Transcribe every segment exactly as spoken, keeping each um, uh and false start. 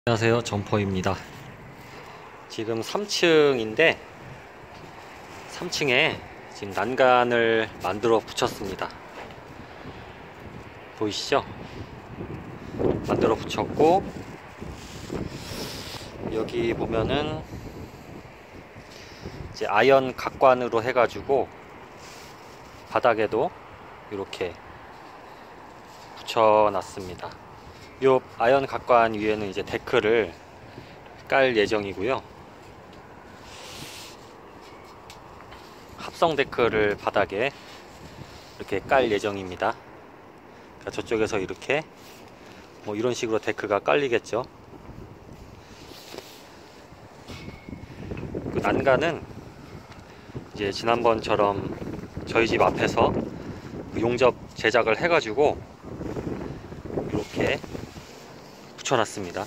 안녕하세요, 점퍼입니다. 지금 삼 층인데 삼 층에 지금 난간을 만들어 붙였습니다. 보이시죠? 만들어 붙였고, 여기 보면은 이제 아연 각관으로 해가지고 바닥에도 이렇게 붙여놨습니다. 요 아연 각관 위에는 이제 데크를 깔 예정이고요. 합성 데크를 바닥에 이렇게 깔 예정입니다. 그러니까 저쪽에서 이렇게 뭐 이런 식으로 데크가 깔리겠죠. 그 난간은 이제 지난번처럼 저희 집 앞에서 용접 제작을 해가지고 이렇게 붙여놨습니다.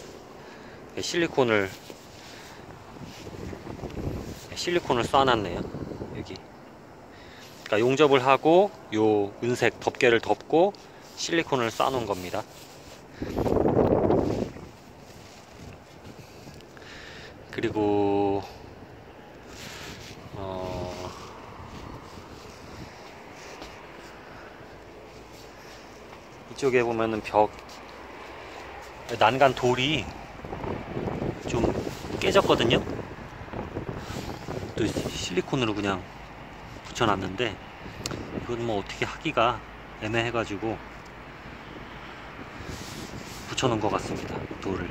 실리콘을 실리콘을 쏴놨네요. 여기. 그러니까 용접을 하고 요 은색 덮개를 덮고 실리콘을 쏴놓은 겁니다. 그리고 어 이쪽에 보면은 벽 난간 돌이 좀 깨졌거든요. 또 실리콘으로 그냥 붙여놨는데 이건 뭐 어떻게 하기가 애매해가지고 붙여놓은 것 같습니다. 돌을.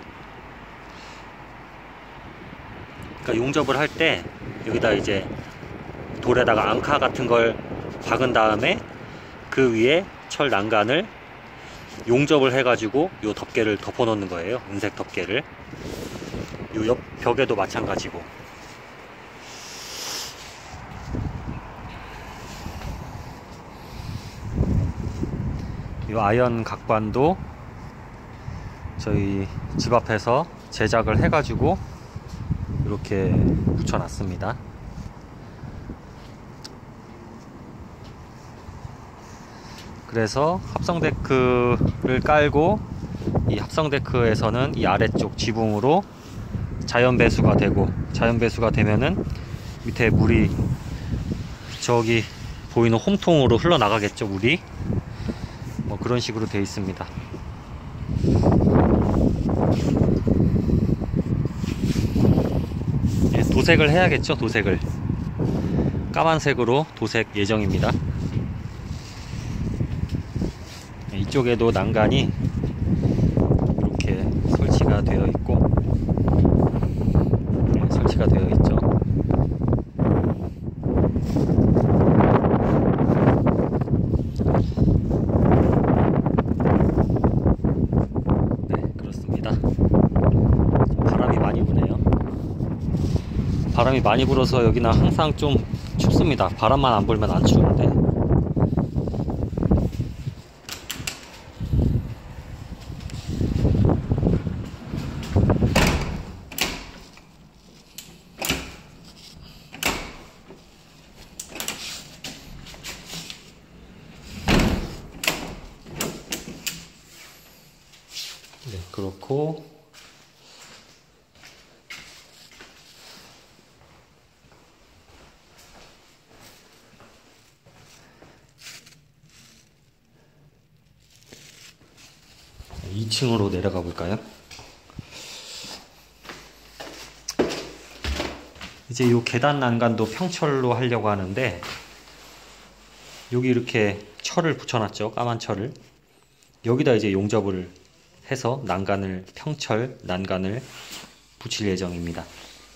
그러니까 용접을 할 때 여기다 이제 돌에다가 앙카 같은 걸 박은 다음에 그 위에 철 난간을 용접을 해가지고 요 덮개를 덮어 놓는 거예요. 은색 덮개를. 요 옆 벽에도 마찬가지고. 요 아연 각관도 저희 집 앞에서 제작을 해가지고 이렇게 붙여놨습니다. 그래서 합성 데크를 깔고 이 합성 데크에서는 이 아래쪽 지붕으로 자연 배수가 되고, 자연 배수가 되면은 밑에 물이 저기 보이는 홈통으로 흘러나가겠죠. 물이 뭐 그런 식으로 되어 있습니다. 예, 도색을 해야겠죠. 도색을 까만색으로 도색 예정입니다. 이쪽에도 난간이 이렇게 설치가 되어 있고, 네, 설치가 되어 있죠. 네, 그렇습니다. 바람이 많이 부네요. 바람이 많이 불어서 여기는 항상 좀 춥습니다. 바람만 안 불면 안 추운데. 네, 그렇고 이 층으로 내려가 볼까요? 이제 요 계단 난간도 평철로 하려고 하는데, 여기 이렇게 철을 붙여놨죠. 까만 철을. 여기다 이제 용접을 해서 난간을, 평철 난간을 붙일 예정입니다.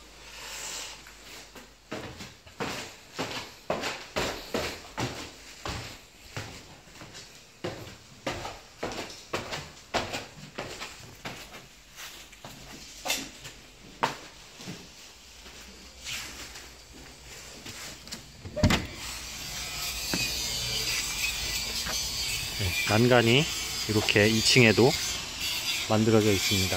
네, 난간이 이렇게 이 층에도 만들어져 있습니다.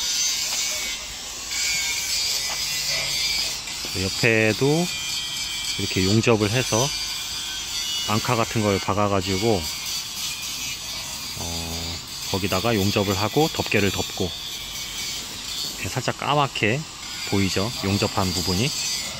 옆에도 이렇게 용접을 해서 앙카 같은 걸 박아가지고 어, 거기다가 용접을 하고 덮개를 덮고 살짝 까맣게 보이죠? 용접한 부분이.